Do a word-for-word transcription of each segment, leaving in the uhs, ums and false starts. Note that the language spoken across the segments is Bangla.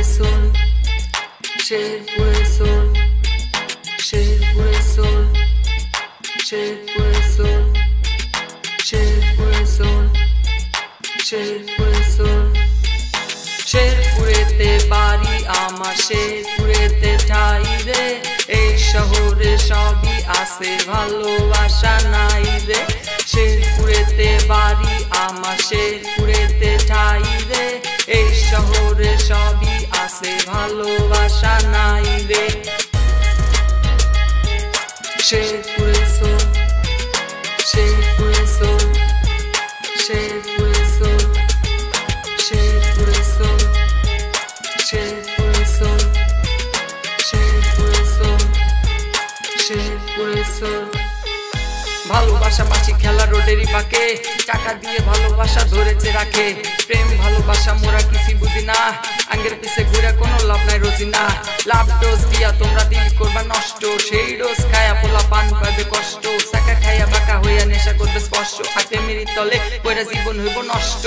সোল শেরপুরে সোল শেরপুরে সোল শেরপুরে সোল শেরপুরে সোল শেরপুরে সোল শেরপুরেতে বাড়ি আমার শেরপুরেতে ঠাই রে এই শহরে সবই আছে ভালোবাসা নাই রে শেরপুরেতে বাড়ি আমার শেরপুরেতে ঠাই রে এই শহরে সবই আছে ভালোবাসা নাই রে শেরপুরে সোল শেরপুরে সোল শেরপুরে সোল শেরপুরে সোল শেরপুরে সোল শেরপুরে সোল শেরপুরে সোল ভালোবাসা বাঁচি খেলা রোডেরই পাকে টাকা দিয়ে ভালোবাসা ধরেছে রাখে প্রেম ভালোবাসা মোরা কিছু বুঝি না আঙ্গের পিছে ঘুরে কোনো লাভ নাই রোজি না লাভ ডোজ দিয়া তোমরা দিল করবা নষ্ট সেই ডোজ খায়া পোলা পান পাবে কষ্ট সাকা খাইয়া বাঁকা হইয়া নেশা করবে স্পষ্ট আর প্রেমের তলে পয়রা জীবন হইব নষ্ট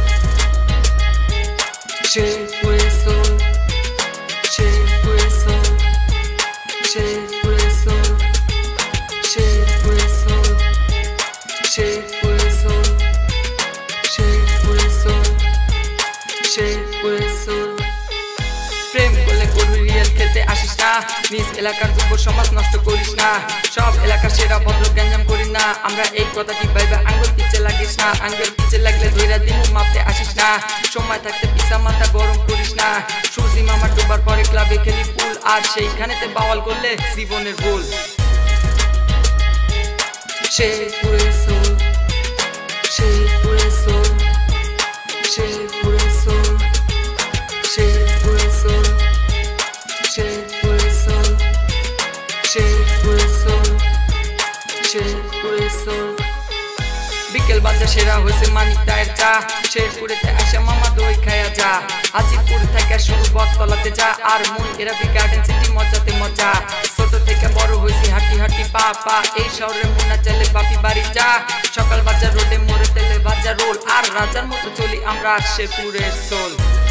শেরপুরে সোল শেরপুরে সোল শেরপুরে সোল শেরপুরে সোল শেরপুরে সোল শেরপুরে সোল শেরপুরে সোল প্রেম করলে করবি রিয়েল খেলতে আসিস না নিজ এলাকার যুব সমাজ নষ্ট করিস না সব এলাকার সেরা ভদ্র গ্যাঞ্জাম করিস না আমরা এই কথাটি ভাইবা আঙ্গুল পিছে লাগিস না আঙ্গুল পিছে লাগলে ধৈরা দিন মাপতে আসিস না সময় থাকতে পিসা মাথা গরম করিস না সুজি মামা ডোবার পরে ক্লাবে খেলি পুল আর সেইখানেতে বাওয়াল করলে জীবনের ভুল শেরপুরে সোল শেরপুরে সোল শেরপুরে সোল শেরপুরে সোল শেরপুরে সোল শেরপুরে সোল শেরপুরে সোল বিকেল বাজার সেরা হয়েছে মানিক টায়ের চা শেরপুরেতে আসা মামা দই খায়া যা হাজিপুর থেকে শুরু বটতলাতে যা আর মন এরাবি গার্ডেন সিটি মজাতে মজা ছোট থেকে বড় হয়েছি হাঁটি হাঁটি পা পা এই শহরে মুন্না চলে বাপি বাড়ি যা সকাল বাজার রোডে মোড়ে তেলে বাজার রোল আর রাজার মতো চলি আমরা শেরপুরের সোল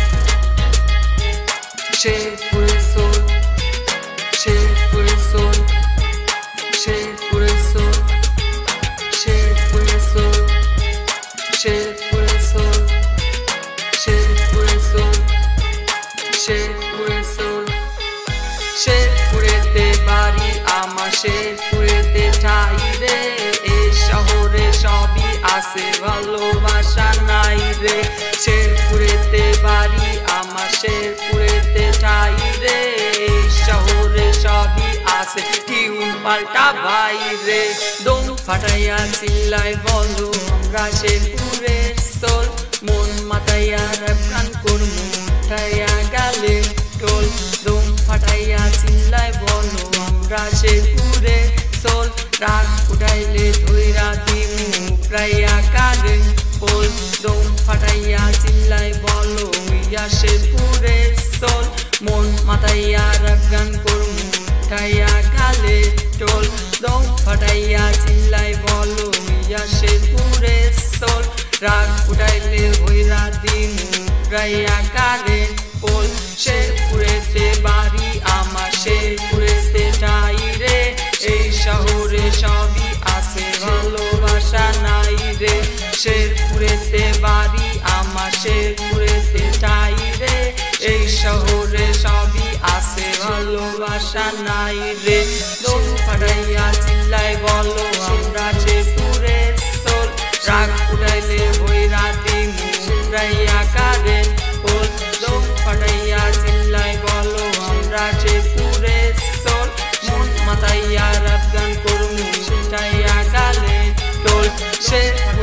শেরপুরে সোল শেরপুরে সোল শেরপুরে সোল শেরপুরে সোল শেরপুরে সোল শেরপুরে সোল শেরপুরে সোল শেরপুরেতে বাড়ি আমার শেরপুরেতে ঠাই রে এই শহরে সবই আছে ভালোবাসা নাই রে শেরপুরেতে বাড়ি আমার শেরপুরেতে ঠাই রে এই শহরে সবই আছে টিউন পাল্টা ভাই রে দম ফাটাইয়া চিল্লাই বলো আমরা শেরপুরের সোল মন মাতাইয়া র‍্যাপ গান করমু উঠাইয়া গালে টোল দম ফাটাইয়া চিল্লাই বলো আমরা শেরপুরের সোল রাগ উঠাইলে ধইরা দিমু প্রাইয়া কারে পোল দম ফাটাইয়া চিল্লাই বলো ইয়া শেরপুরের সোল মন মাতাইয়া র‍্যাপ গান করমু উঠাইয়া গালে টোল দম ফাটাইয়া চিল্লাই বলো ইয়া শেরপুরের সোল রাগ উঠাইলে ভৈরা দিমু প্রাইয়া কারে পোল শেরপুরেতে বাড়ি আমার শেরপুরেতে ঠাই রে এই শহরে সবই আছে ভালোবাসা নাই রে শেরপুরেতে বাড়ি আমার শেরপুরেতে ঠাই রে এই শহরে সবই আছে ভালোবাসা নাই রে দম ফাটাইয়া চিল্লাই বলো আমরা শেরপুরের সোল রাগ উঠাইলে ভৈরা দিমু প্রাইয়া কারে পোল দম ফাটাইয়া চিল্লাই বলো আমরা শেরপুরের সোল মন মাতাইয়া র‍্যাপ গান করমু উঠাইয়া গালে টোল শের